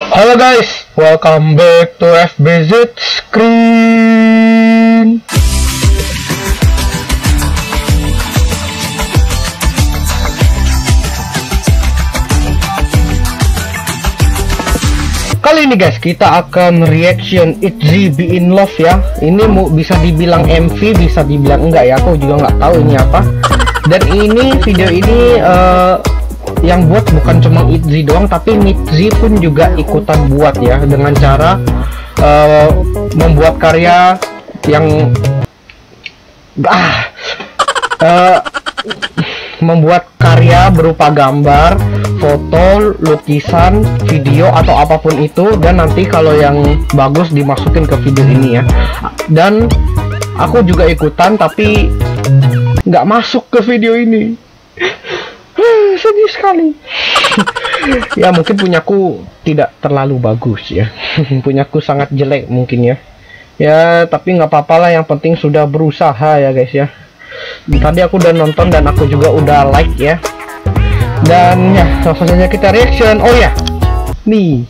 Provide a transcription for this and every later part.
Halo guys, welcome back to FBZ Screen. Kali ini guys, kita akan reaction ITZY Be In Love ya. Ini mau bisa dibilang MV, bisa dibilang enggak ya. Aku juga nggak tahu ini apa. Dan ini video ini yang buat bukan cuma ITZY doang, tapi NITZY pun juga ikutan buat ya, dengan cara membuat karya yang membuat karya berupa gambar, foto, lukisan, video atau apapun itu, dan nanti kalau yang bagus dimasukin ke video ini ya. Dan aku juga ikutan tapi nggak masuk ke video ini. Sedih sekali. Ya mungkin punyaku tidak terlalu bagus ya. Punyaku sangat jelek mungkin ya. Ya tapi nggak apa-apa lah, yang penting sudah berusaha ya guys ya. Tadi aku udah nonton dan aku juga udah like ya. Dan ya langsung saja kita reaction. Oh ya, nih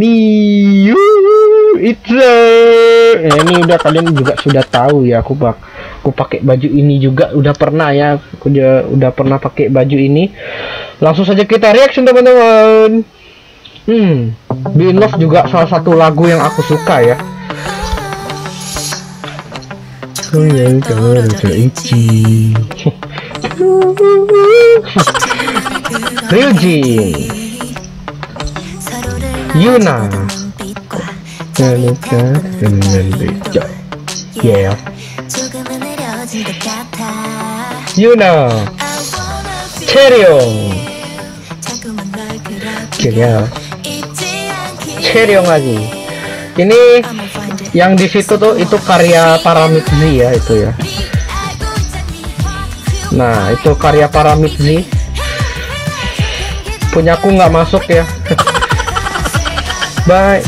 ITZY. Ini udah kalian juga sudah tahu ya, aku pakai baju ini juga udah pernah ya. Aku udah pernah pakai baju ini. Langsung saja kita reaction teman-teman. Be In Love juga salah satu lagu yang aku suka ya. Ryujin, Yuna, yeah, Yuna, Cheryong lagi. Ini yang di situ tuh itu karya Paramitzy ya, itu ya. Nah itu karya Paramitzy. Punyaku nggak masuk ya. Bye.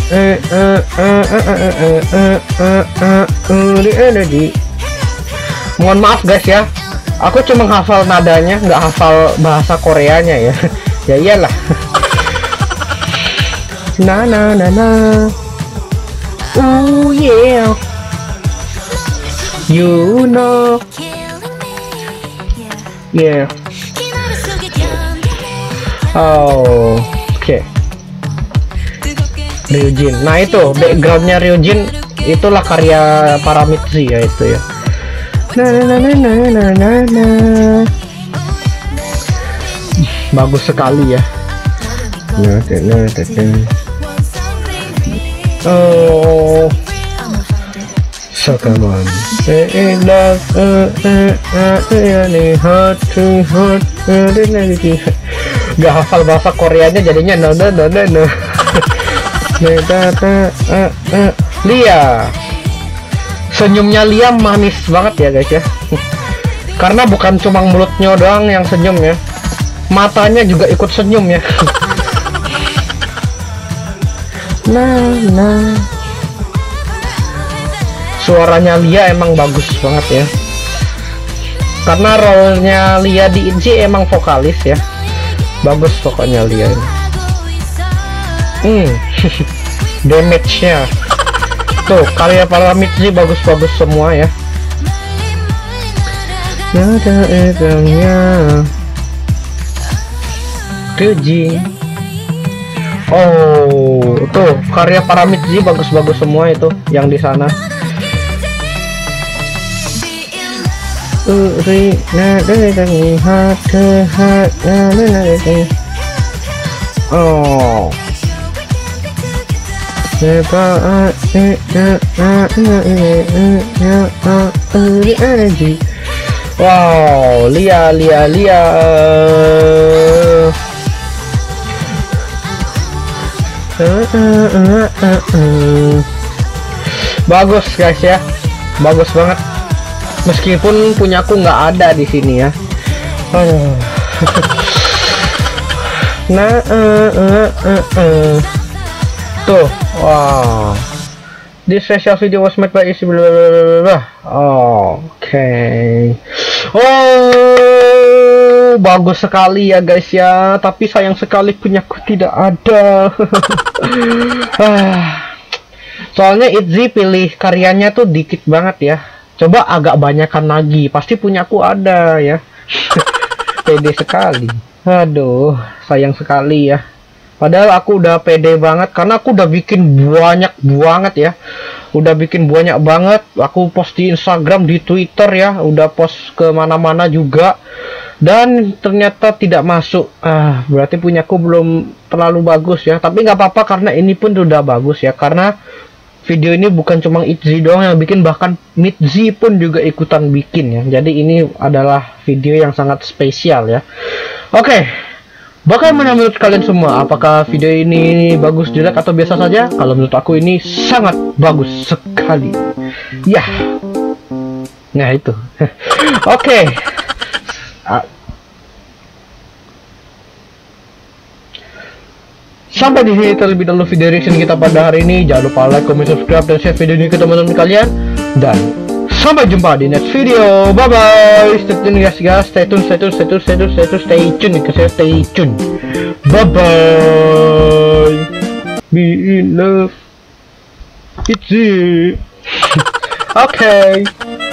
Mohon maaf guys ya. Aku cuma hafal nadanya, nggak hafal bahasa Koreanya ya. Ya iyalah. Na na na na. Oh yeah. You know. Yeah. Oh, oke. Ryujin. Nah itu backgroundnya Ryujin, itulah karya Paramitzy ya itu ya. Bagus sekali ya. Oh, so come on. Gak hafal bahasa Koreanya jadinya no. Lia, senyumnya Lia manis banget ya guys ya. Karena bukan cuma mulutnya doang yang senyum ya, matanya juga ikut senyum ya. Nah, suaranya Lia emang bagus banget ya. Karena role-nya Lia di ITZY emang vokalis ya. Bagus pokoknya Lia ini. Damage-nya tuh, karya Paramitzy bagus-bagus semua ya. Ada edangnya Ryujin. Oh tuh, karya Paramitzy bagus-bagus semua itu yang di sana. Oh, wow, Lia. Bagus guys ya, bagus banget. Meskipun punyaku nggak ada di sini ya. Tuh, wow. This special video was made by ITZY. Okay. Oh, bagus sekali ya guys ya. Tapi sayang sekali punyaku tidak ada. Soalnya Itzy pilih karyanya tuh dikit banget ya. Coba agak banyakan lagi, pasti punyaku ada ya. Pede sekali. Aduh, sayang sekali ya. Padahal aku udah pede banget karena aku udah bikin banyak banget ya. Udah bikin banyak banget. Aku post di Instagram, di Twitter ya. Udah post ke mana-mana juga. Dan ternyata tidak masuk. Berarti punyaku belum terlalu bagus ya. Tapi nggak apa-apa karena ini pun udah bagus ya. Karena video ini bukan cuma Itzy doang yang bikin, bahkan Mitzy pun juga ikutan bikin ya. Jadi ini adalah video yang sangat spesial ya. Oke, bagaimana menurut kalian semua? Apakah video ini bagus, jelek, atau biasa saja? Kalau menurut aku ini sangat bagus sekali. Ya, nah itu. Oke. Sampai di sini terlebih dahulu video reaction kita pada hari ini. Jangan lupa like, comment, subscribe, dan share video ini ke teman-teman kalian. Dan sampai jumpa di next video. Bye bye. Stay tune guys, stay tune. Bye bye. Be in love. It's it. Okay.